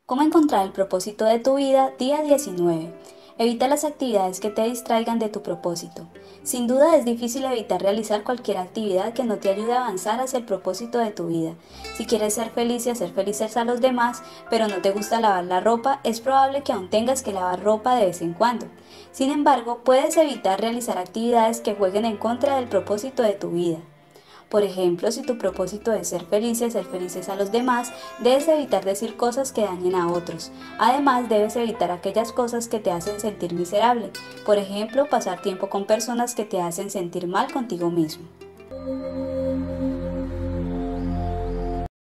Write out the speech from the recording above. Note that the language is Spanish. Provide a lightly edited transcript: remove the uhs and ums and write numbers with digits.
¿Cómo encontrar el propósito de tu vida? Día 19. Evita las actividades que te distraigan de tu propósito. Sin duda es difícil evitar realizar cualquier actividad que no te ayude a avanzar hacia el propósito de tu vida. Si quieres ser feliz y hacer felices a los demás, pero no te gusta lavar la ropa, es probable que aún tengas que lavar ropa de vez en cuando. Sin embargo, puedes evitar realizar actividades que jueguen en contra del propósito de tu vida. Por ejemplo, si tu propósito es ser feliz y hacer felices a los demás, debes evitar decir cosas que dañen a otros. Además, debes evitar aquellas cosas que te hacen sentir miserable. Por ejemplo, pasar tiempo con personas que te hacen sentir mal contigo mismo.